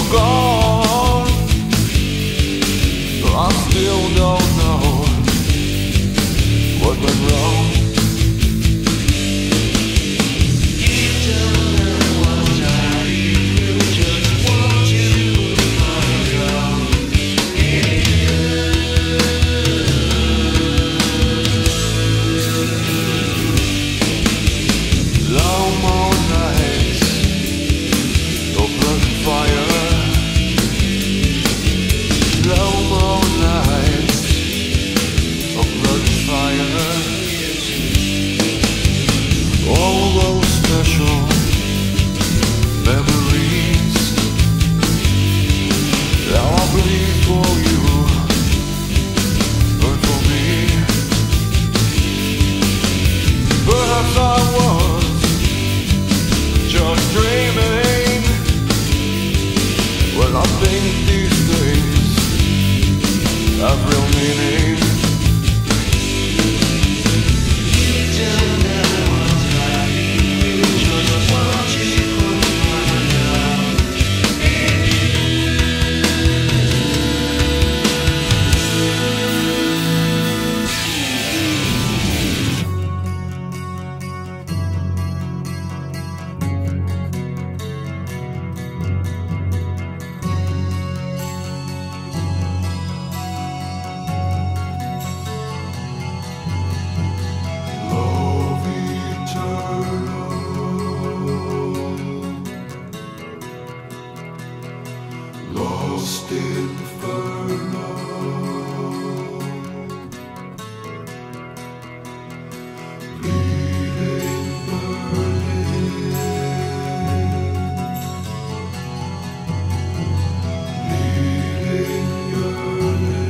gone. I still don't know what went wrong. I think these days have real meaning. Lost infernal, bleeding, burning, needing, yearning.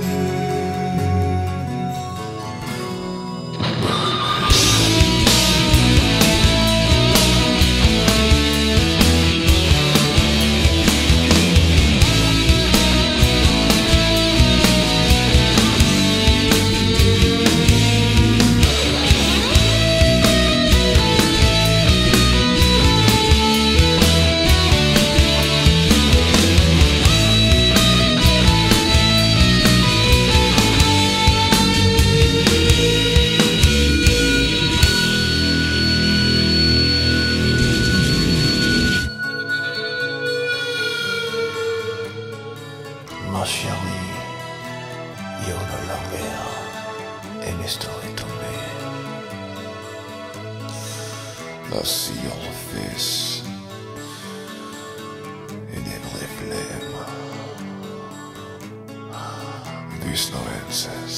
Ma chérie, io non la vera e mi sto ritombando. La see your face in every flame. There's no answers.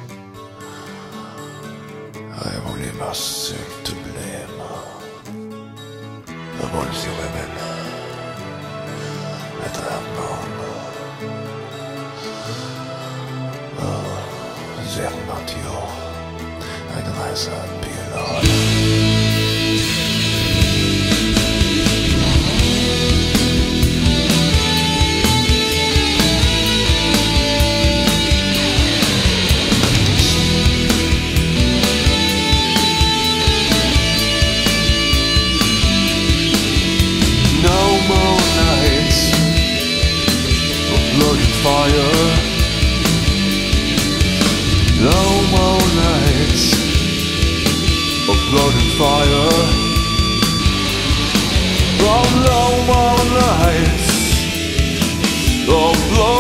I have only myself to blame. Of all the women that I have known. They're not you. I'd rather be alone. No more nights of blood and fire. No more nights of blood and fire. Oh, no more nights of blood